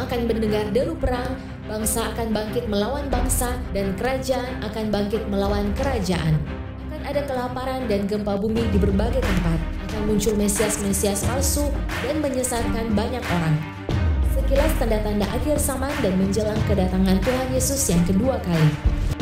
akan mendengar deru perang, bangsa akan bangkit melawan bangsa, dan kerajaan akan bangkit melawan kerajaan. Akan ada kelaparan dan gempa bumi di berbagai tempat. Akan muncul mesias-mesias palsu dan menyesatkan banyak orang. Sekilas tanda-tanda akhir zaman dan menjelang kedatangan Tuhan Yesus yang kedua kali.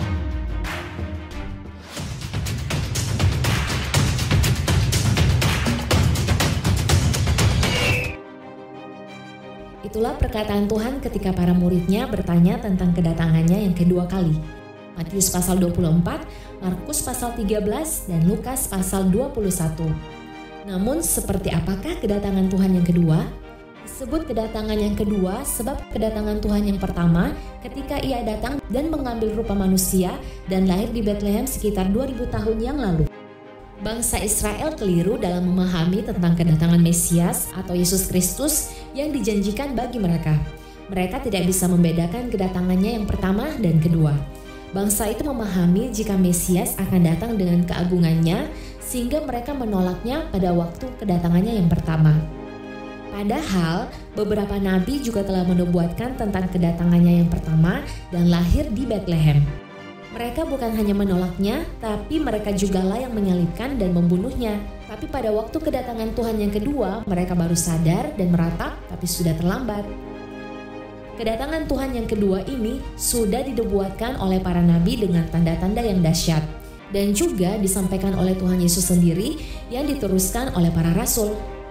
Itulah perkataan Tuhan ketika para muridnya bertanya tentang kedatangannya yang kedua kali. Matius pasal 24, Markus pasal 13, dan Lukas pasal 21. Namun seperti apakah kedatangan Tuhan yang kedua? Disebut kedatangan yang kedua sebab kedatangan Tuhan yang pertama ketika ia datang dan mengambil rupa manusia dan lahir di Betlehem sekitar 2000 tahun yang lalu. Bangsa Israel keliru dalam memahami tentang kedatangan Mesias atau Yesus Kristus yang dijanjikan bagi mereka. Mereka tidak bisa membedakan kedatangannya yang pertama dan kedua. Bangsa itu memahami jika Mesias akan datang dengan keagungannya, sehingga mereka menolaknya pada waktu kedatangannya yang pertama. Padahal beberapa nabi juga telah menubuatkan tentang kedatangannya yang pertama dan lahir di Betlehem. Mereka bukan hanya menolaknya, tapi mereka jugalah yang menyalibkan dan membunuhnya. Tapi pada waktu kedatangan Tuhan yang kedua, mereka baru sadar dan meratap, tapi sudah terlambat. Kedatangan Tuhan yang kedua ini sudah dinubuatkan oleh para nabi dengan tanda-tanda yang dahsyat, dan juga disampaikan oleh Tuhan Yesus sendiri yang diteruskan oleh para rasul.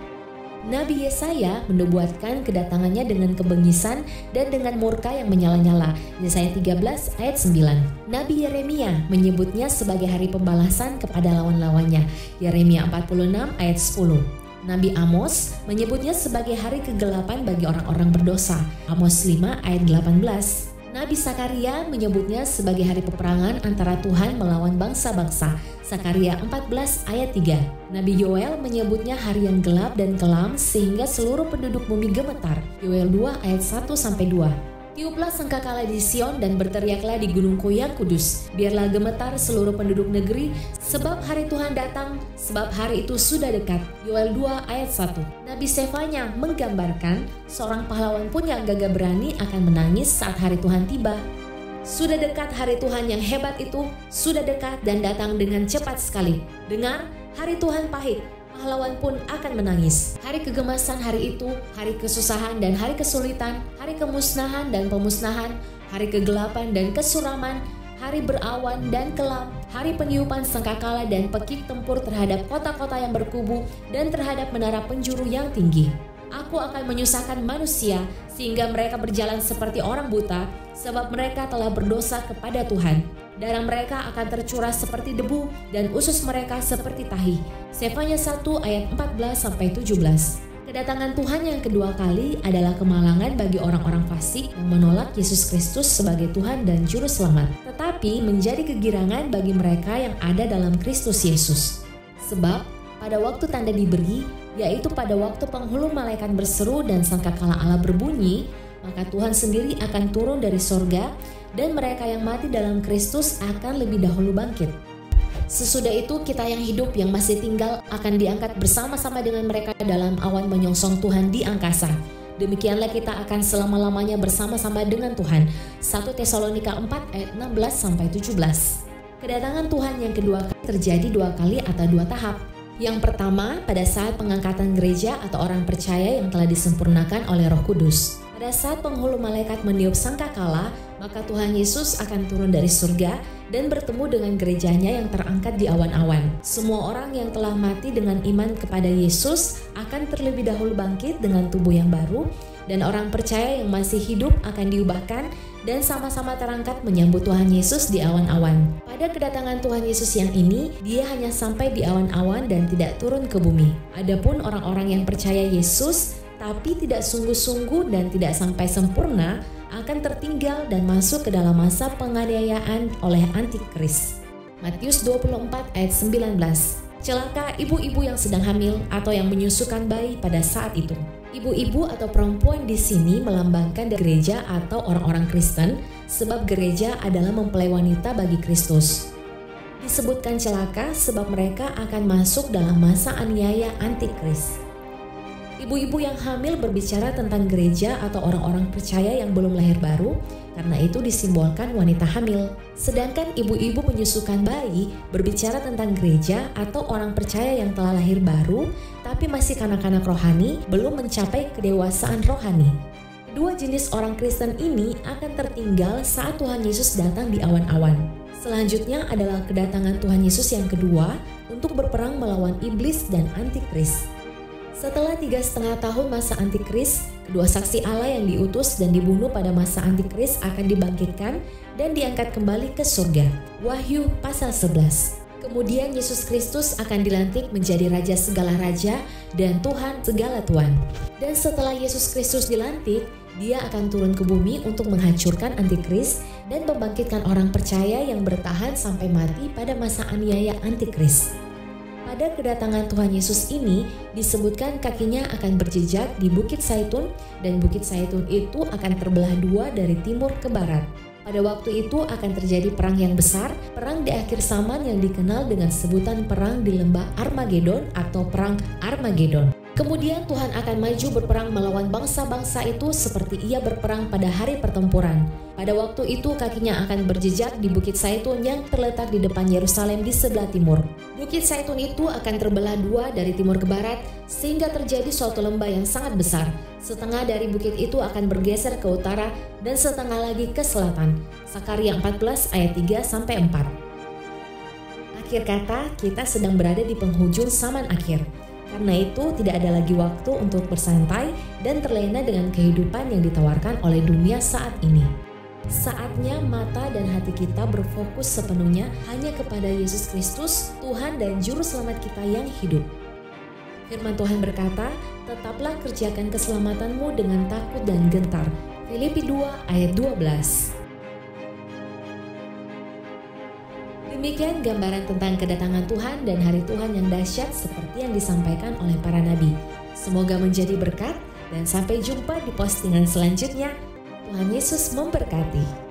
Nabi Yesaya menubuatkan kedatangannya dengan kebengisan dan dengan murka yang menyala-nyala. Yesaya 13 ayat 9. Nabi Yeremia menyebutnya sebagai hari pembalasan kepada lawan-lawannya. Yeremia 46 ayat 10. Nabi Amos menyebutnya sebagai hari kegelapan bagi orang-orang berdosa. Amos 5 ayat 18. Nabi Sakaria menyebutnya sebagai hari peperangan antara Tuhan melawan bangsa-bangsa. Sakaria 14 ayat 3. Nabi Yoel menyebutnya hari yang gelap dan kelam sehingga seluruh penduduk bumi gemetar. Yoel 2 ayat 1-2. Tiuplah sangkakala di Sion dan berteriaklah di gunungku yang kudus. Biarlah gemetar seluruh penduduk negeri, sebab hari Tuhan datang, sebab hari itu sudah dekat. Yoel 2 ayat 1. Nabi Sefanya menggambarkan seorang pahlawan pun yang gagah berani akan menangis saat hari Tuhan tiba. Sudah dekat hari Tuhan yang hebat itu, sudah dekat dan datang dengan cepat sekali. Dengar, hari Tuhan pahit. Pahlawan pun akan menangis. Hari kegemasan hari itu, hari kesusahan dan hari kesulitan, hari kemusnahan dan pemusnahan, hari kegelapan dan kesuraman, hari berawan dan kelam, hari peniupan sangkakala dan pekik tempur terhadap kota-kota yang berkubu dan terhadap menara penjuru yang tinggi. Aku akan menyusahkan manusia sehingga mereka berjalan seperti orang buta, sebab mereka telah berdosa kepada Tuhan. Darah mereka akan tercurah seperti debu dan usus mereka seperti tahi. Sefanya 1 ayat 14-17. Kedatangan Tuhan yang kedua kali adalah kemalangan bagi orang-orang fasik yang menolak Yesus Kristus sebagai Tuhan dan Juru Selamat, tetapi menjadi kegirangan bagi mereka yang ada dalam Kristus Yesus. Sebab pada waktu tanda diberi, yaitu pada waktu penghulu malaikat berseru dan sangkakala Allah berbunyi, maka Tuhan sendiri akan turun dari sorga dan mereka yang mati dalam Kristus akan lebih dahulu bangkit. Sesudah itu kita yang hidup yang masih tinggal akan diangkat bersama-sama dengan mereka dalam awan menyongsong Tuhan di angkasa. Demikianlah kita akan selama-lamanya bersama-sama dengan Tuhan. 1 Tesalonika 4 ayat 16-17. Kedatangan Tuhan yang kedua terjadi dua kali atau dua tahap. Yang pertama pada saat pengangkatan gereja atau orang percaya yang telah disempurnakan oleh Roh Kudus. Pada saat penghulu malaikat meniup sangkakala, maka Tuhan Yesus akan turun dari surga dan bertemu dengan gerejanya yang terangkat di awan-awan. Semua orang yang telah mati dengan iman kepada Yesus akan terlebih dahulu bangkit dengan tubuh yang baru, dan orang percaya yang masih hidup akan diubahkan dan sama-sama terangkat menyambut Tuhan Yesus di awan-awan. Pada kedatangan Tuhan Yesus yang ini, dia hanya sampai di awan-awan dan tidak turun ke bumi. Adapun orang-orang yang percaya Yesus tapi tidak sungguh-sungguh dan tidak sampai sempurna akan tertinggal dan masuk ke dalam masa penganiayaan oleh antikris. Matius 24 ayat 19. Celaka ibu-ibu yang sedang hamil atau yang menyusukan bayi pada saat itu. Ibu-ibu atau perempuan di sini melambangkan gereja atau orang-orang Kristen, sebab gereja adalah mempelai wanita bagi Kristus. Disebutkan celaka sebab mereka akan masuk dalam masa aniaya antikris. Ibu-ibu yang hamil berbicara tentang gereja atau orang-orang percaya yang belum lahir baru, karena itu disimbolkan wanita hamil. Sedangkan ibu-ibu menyusukan bayi berbicara tentang gereja atau orang percaya yang telah lahir baru, tapi masih kanak-kanak rohani, belum mencapai kedewasaan rohani. Dua jenis orang Kristen ini akan tertinggal saat Tuhan Yesus datang di awan-awan. Selanjutnya adalah kedatangan Tuhan Yesus yang kedua untuk berperang melawan iblis dan antikris. Setelah 3,5 tahun masa antikris, kedua saksi Allah yang diutus dan dibunuh pada masa antikris akan dibangkitkan dan diangkat kembali ke surga. Wahyu pasal 11. Kemudian Yesus Kristus akan dilantik menjadi Raja segala raja dan Tuhan segala Tuhan. Dan setelah Yesus Kristus dilantik, Dia akan turun ke bumi untuk menghancurkan antikris dan membangkitkan orang percaya yang bertahan sampai mati pada masa aniaya antikris. Pada kedatangan Tuhan Yesus ini disebutkan kakinya akan berjejak di Bukit Zaitun dan Bukit Zaitun itu akan terbelah dua dari timur ke barat. Pada waktu itu akan terjadi perang yang besar, perang di akhir zaman yang dikenal dengan sebutan perang di lembah Armagedon atau perang Armagedon. Kemudian Tuhan akan maju berperang melawan bangsa-bangsa itu seperti Ia berperang pada hari pertempuran. Pada waktu itu kakinya akan berjejak di Bukit Zaitun yang terletak di depan Yerusalem di sebelah timur. Bukit Zaitun itu akan terbelah dua dari timur ke barat sehingga terjadi suatu lembah yang sangat besar. Setengah dari bukit itu akan bergeser ke utara dan setengah lagi ke selatan. Sakaria 14 ayat 3-4. Akhir kata, kita sedang berada di penghujung zaman akhir. Karena itu tidak ada lagi waktu untuk bersantai dan terlena dengan kehidupan yang ditawarkan oleh dunia saat ini. Saatnya mata dan hati kita berfokus sepenuhnya hanya kepada Yesus Kristus, Tuhan dan Juru Selamat kita yang hidup. Firman Tuhan berkata, tetaplah kerjakan keselamatanmu dengan takut dan gentar. Filipi 2 ayat 12. Demikian gambaran tentang kedatangan Tuhan dan hari Tuhan yang dahsyat seperti yang disampaikan oleh para nabi. Semoga menjadi berkat dan sampai jumpa di postingan selanjutnya. Tuhan Yesus memberkati.